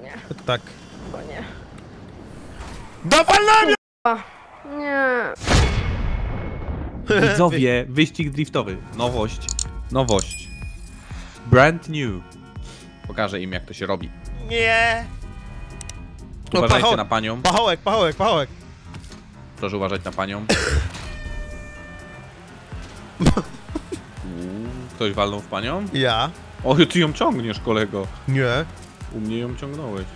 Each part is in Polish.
nie. Tak. Chyba nie. Dawaj na mnie! Nie. Widzowie, wyścig driftowy. Nowość. Nowość. Brand new. Pokażę im, jak to się robi. Nie! Uważajcie na panią. Pachołek, pachołek, pachołek. Proszę uważać na panią. Ktoś walnął w panią? Ja? O, ty ją ciągniesz, kolego. Nie. U mnie ją ciągnąłeś.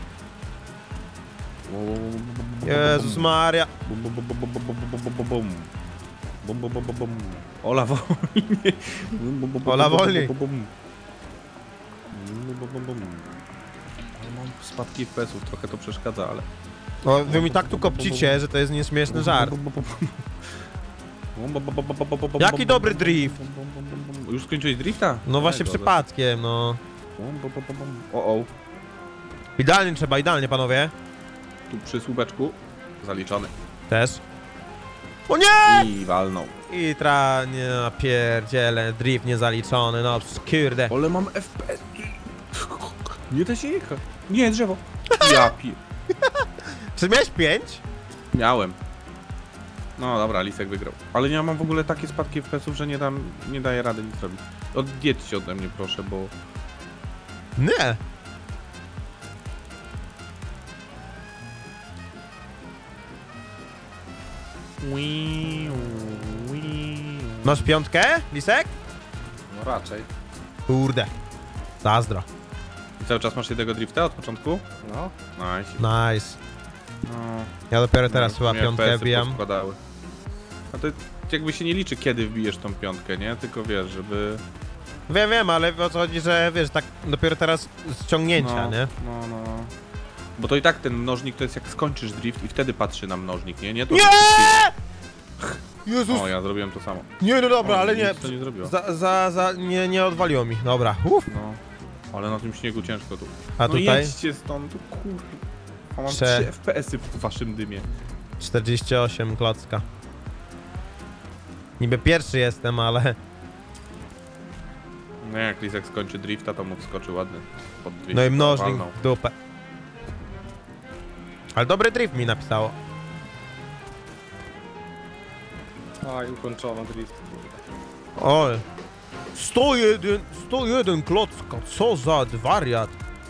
Jezus Maria. Ola wolniej. Ola wolniej. Mam spadki FPS-ów, trochę to przeszkadza, ale... No, wy mi tak tu kopcicie, że to jest nieśmieszny żart. Jaki dobry drift. Już skończyłeś drifta? No właśnie przypadkiem, no. O. Idealnie trzeba, idealnie, panowie. Tu przy słupeczku. Zaliczony. Też. O nie! I walnął. I nie, pierdziele, drift niezaliczony, no kurde. Ale mam FPS. Nie da się jechać. Nie, drzewo. Ja pier... Czy miałeś 5? Miałem. No dobra, Lisek wygrał. Ale ja mam w ogóle takie spadki FPS-ów, że nie daję rady nic robić. Odjedźcie ode mnie, proszę, bo... Nie. Masz 5, Lisek? No raczej. Kurde. Zazdro. I cały czas masz jednego drifta od początku? No. Nice. Nice. No, Ja dopiero teraz chyba mnie 5 FPS-y wbijam. poskładały. A to jakby się nie liczy, kiedy wbijesz tą 5, nie? Tylko wiesz, żeby... Wiem, ale o co chodzi, że wiesz, tak dopiero teraz ściągnięcia, nie? No. Bo to i tak ten mnożnik to jest jak skończysz drift i wtedy patrzy na mnożnik, nie? Nie! To, Nie! że... Jezus! O, ja zrobiłem to samo. Nie, no dobra, ale nie. Nic to nie zrobiło. Nie odwaliło mi. Dobra. Uff. No. Ale na tym śniegu ciężko tu. A No tutaj? jedźcie stąd, tu kurwa. A mam 3 FPS-y w waszym dymie. 48 klocka. Niby pierwszy jestem, ale... No jak Lisek skończy drifta, to mu wskoczy ładny. Pod 200 No i mnożnik walnął. w dupę. Ale dobry drift mi napisało. A i ukończono drift. Oj. 101 klocka, co za wariat.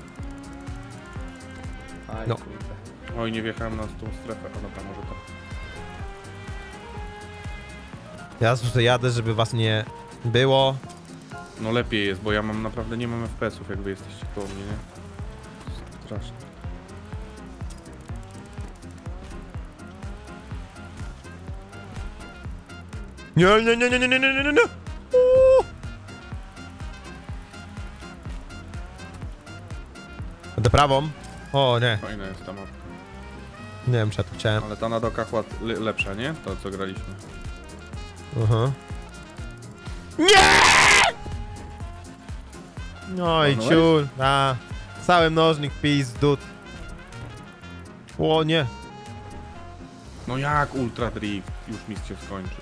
Aj, No. kurde. Oj, nie wjechałem na tą strefę, a dobra, może to. Ja tutaj jadę, żeby was nie było. No lepiej jest, bo ja naprawdę nie mam FPS-ów, jak wy jesteście koło mnie, nie? Strasznie. Nie. Będę prawą. O nie, Fajna jest ta mapka. nie wiem, czy ja tu chciałem. Ale ta na dokach lepsza, nie? To, co graliśmy. Nie! No i Walnąłeś? ciul, cały mnożnik pizdut. O nie. No jak Ultra Drift? Już mi się skończył.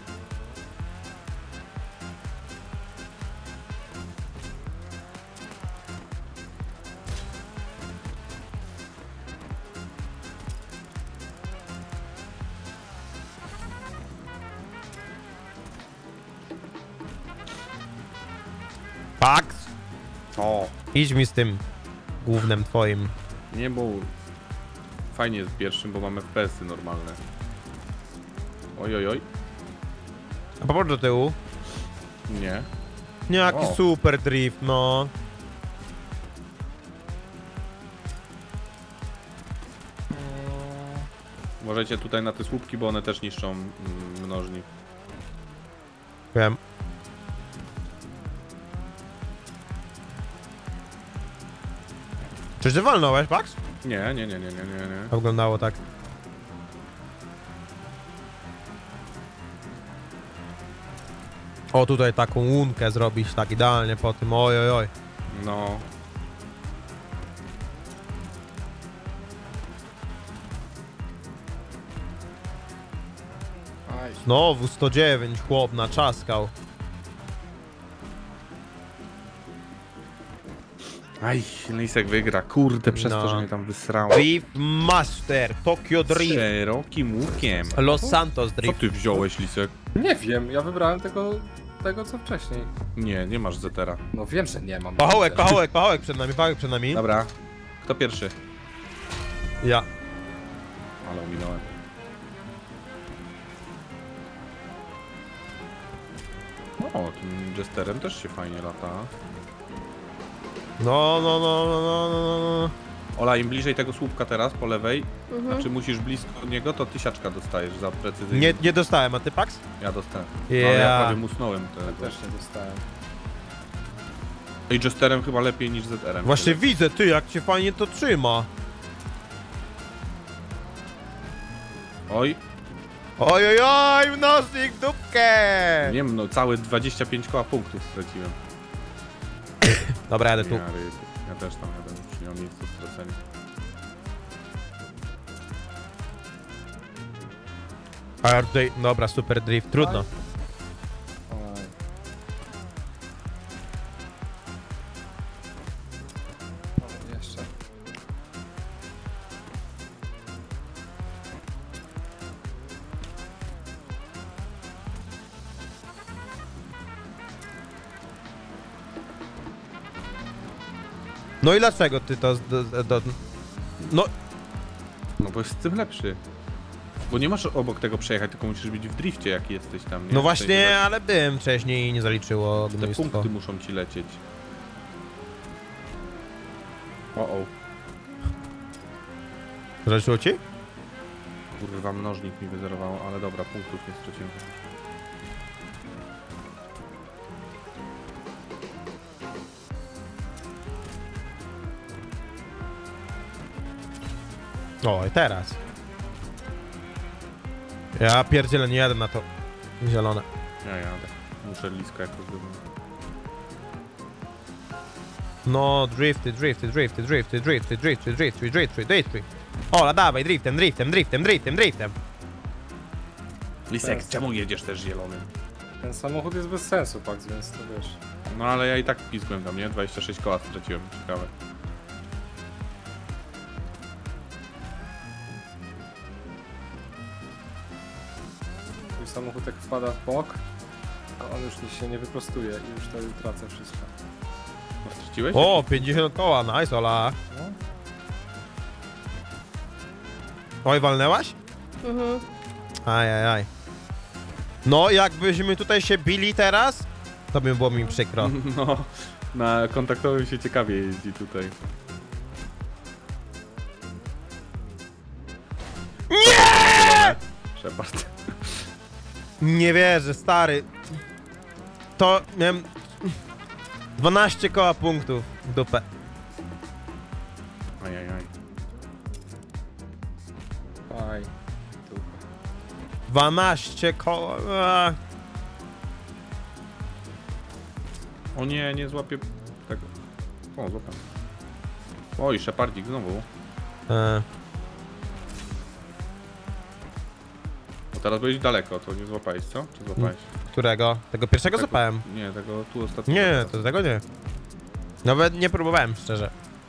Pax, O! idź mi z tym głównym twoim. Nie, bo fajnie jest pierwszym, bo mamy FPS-y normalne. Oj. A popatrz do tyłu. Nie. Jaki O. super drift, no. Uważajcie tutaj na te słupki, bo one też niszczą mnożnik. Wiem. Czyż ty walnąłeś, Pax? Nie. To wyglądało tak. O, tutaj taką łunkę zrobić tak idealnie po tym, oj. No. Aj, Znowu 109, chłop naczaskał. Aj, Lisek wygra. Kurde, przez No. to, że mnie tam wysrało. Drift Master, Tokyo Drift, Szerokim łukiem. Los Santos Co Drift. ty wziąłeś, Lisek? Nie wiem, ja wybrałem tego co wcześniej. Nie, nie masz Zetera. No wiem, że nie mam. Pachołek, pachołek, pachołek przed nami, pachołek przed nami. Dobra. Kto pierwszy? Ja. Ale ominąłem. O, tym Jesterem też się fajnie lata. No. Ola, im bliżej tego słupka teraz, po lewej, znaczy musisz blisko niego, to 1000 dostajesz za precyzyjnie. Nie dostałem, a ty, Pax? Ja dostałem. Ja. Ale ja prawie musnąłem Ja tego. też nie dostałem. I Jesterem chyba lepiej niż ZR-em. Właśnie widzę, ty, jak cię fajnie to trzyma. Oj, Oj, mnożnik w dupkę! nie wiem, no całe 25 koła punktów straciłem. Dobra, jadę tu. Ja też tam jadę, już nie mam nic do stracenia. Dobra, super drift, trudno. Oj. O, jeszcze. No i dlaczego ty to... No, No bo jest z tym lepszy. Bo nie masz obok tego przejechać, tylko musisz być w drifcie, jak jesteś tam, nie? no W właśnie, sensie, ale byłem wcześniej i nie zaliczyło Te gnojstwo. punkty muszą ci lecieć. O. Zaliczyło ci? Kurwa, mnożnik mi wyzerowało, ale dobra, punktów nie straciłem. O, i teraz. Ja pierdzielę, nie jadę na to zielone. Ja jadę. Muszę lisko jakoś zrobić. No, drifty. Ola, dawaj, driftem. Lisek, czemu jedziesz też zielonym? Ten samochód jest bez sensu, Pax, więc to wiesz. No ale ja i tak pizgłem tam, nie? 26 koła straciłem, ciekawe. Twój samochód jak wpada w bok, to on już się nie wyprostuje i już wtedy tracę wszystko. No, straciłeś? O, 50 koła, nice, Ola. No. Oj, walnęłaś? Ajajaj. No, jakbyśmy tutaj się bili teraz, to by było mi przykro. No, na kontaktowym się ciekawie jeździ tutaj. Nie! Shepard. Nie wierzę, stary. To miałem 12 koła punktów w dupę. Ajajaj. Aj. 12 koła. O nie, nie złapię tego. O, złapam. Oj, Shepardzik znowu. Bo teraz byłeś daleko, to nie złapałeś, co? Czy złapałeś? Którego? Tego pierwszego Tego- zapałem. Nie, tego tu ostatniego. Nie, to tego nie. Nawet nie próbowałem, szczerze.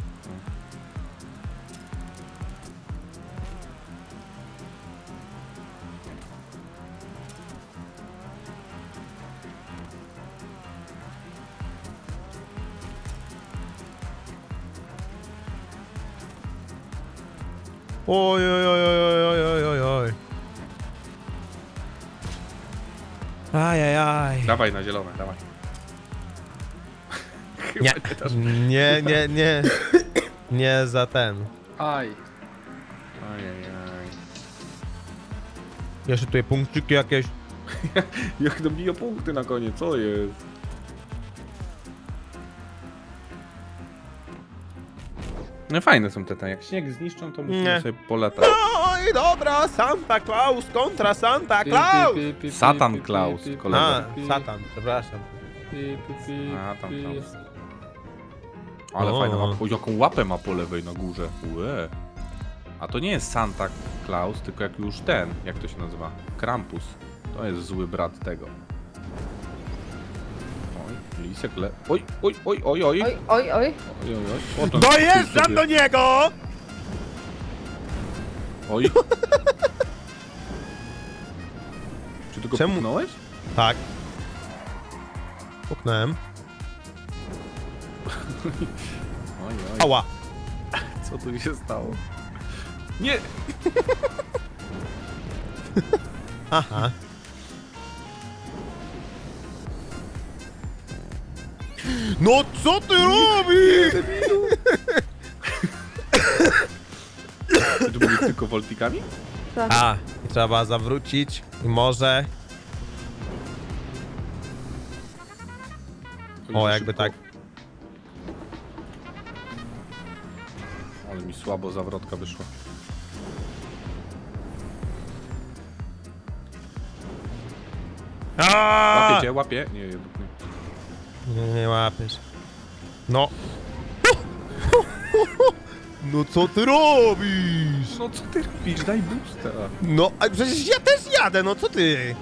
Oj. Ajajaj. Dawaj na zielone, dawaj. Chyba Nie. nie dasz. Nie. Nie za ten. Aj. Ajajaj. Jeszcze tutaj punkciki jakieś. Jak dobiję punkty na koniec, co jest? No fajne są te, jak śnieg zniszczą, to musimy Nie. sobie polatać. Oj, dobra, Santa Claus kontra Santa Claus! Satan Claus, kolega. A, Satan, przepraszam. A, tam Klaus. Ale O. fajna mapa. O, jaką łapę ma po lewej na górze. Ue. A to nie jest Santa Claus, tylko jak już ten, jak to się nazywa? Krampus. To jest zły brat tego. Oj, Lisek le... Oj, oj, oj, oj, oj. Oj, oj, oj. Oj, oj, oj. O, to- Dojeżdżam do niego! Oj. Czy ty go Czemu- puknąłeś? Tak. Puknąłem. Oj, oj. Ała. Co tu się stało? Nie! Aha. No co ty robisz? Czy to byli tylko voltikami? Tak. A, trzeba zawrócić i może... O, jakby tak. Ale mi słabo zawrotka wyszła. Łapie cię, łapie. Nie, jednak nie. Nie łapiesz. No. No co ty robisz? No co ty robisz? Daj boosta. No, a przecież ja też jadę, no co ty?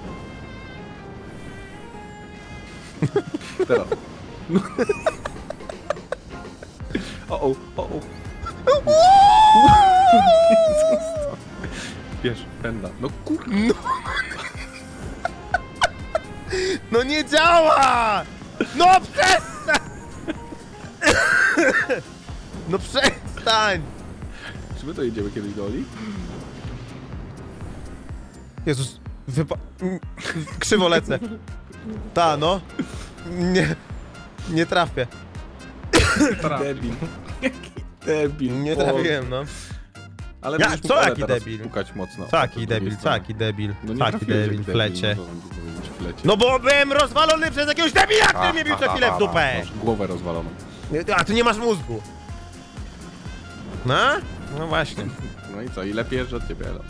Teraz. No. O, o, o. Wiesz, pęda. No kurwa. No. No nie działa! No przestań! No przestań! Czy my to jedziemy kiedyś do Oli? Jezus, krzywo lecę. Ta, no. Nie trafię. Debil. Jaki debil. Nie Boże. trafiłem, no. Ale Ja- będziesz co mógł jaki teraz debil? Pukać mocno. Taki debil, taki debil, No nie taki trafiłeś debil, jak w lecie. No, to mam ci powiedzieć, w lecie. No bo byłem rozwalony przez jakiegoś debila, który mnie bił co chwilę w dupę. Masz głowę rozwaloną. A ty nie masz mózgu. No? No właśnie. No i co? I lepiej jeżdżę od ciebie, Elo.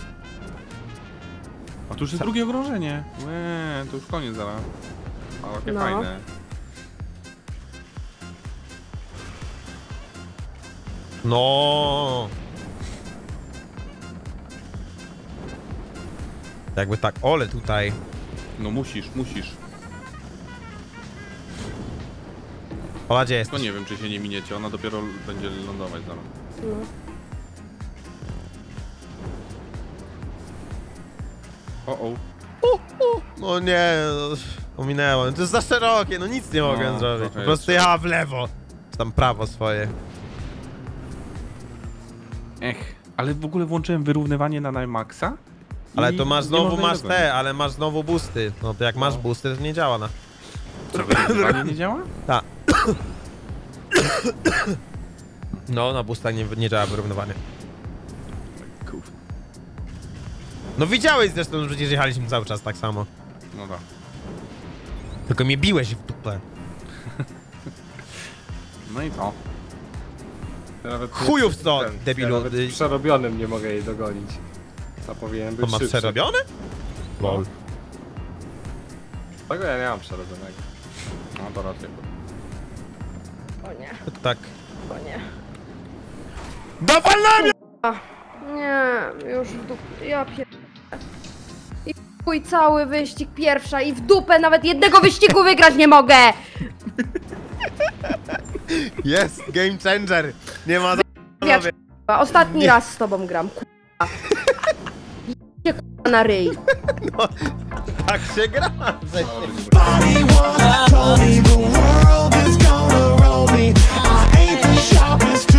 A tu już jest drugie okrążenie. To już koniec zaraz. A jakie No. fajne. No. Jakby tak, ole tutaj. No musisz. Ola, gdzie jest? No nie wiem, czy się nie miniecie, ona dopiero będzie lądować zaraz. No. O. No nie, no, ominęło. To jest za szerokie, no nic nie mogę No, zrobić. trochę Po prostu jest jechała w lewo. Czy tam prawo swoje. Ale w ogóle włączyłem wyrównywanie na Maxa. Ale i to masz nie znowu, można masz jechać. te, ale masz znowu boosty. No to jak masz boosty, to nie działa na... Co, wyrównywanie nie działa? Tak. No, na boosta nie działa wyrównywanie. Kurwa. No widziałeś zresztą, że przecież jechaliśmy cały czas tak samo. No tak. Tylko mnie biłeś w dupę. No i co? Ja nawet Chujów co, ja debilu. nawet przerobionym nie mogę jej dogonić. To powinien To być ma szybszy. przerobione? Lol. Tego ja nie mam przerobionego. No to raczej. O nie, Tak. o nie. Dawaj na mnie! A, nie, już w dupę, ja I chuj cały wyścig pierwsza i w dupę nawet jednego wyścigu wygrać nie mogę! Jest, game changer. Nie ma Wiatr, k***a, ostatni Nie. raz z tobą gram, k***a. Jedźcie, k***a, na ryj. Tak się gra. Body once told me the world is gonna roll me. I ain't the sharpest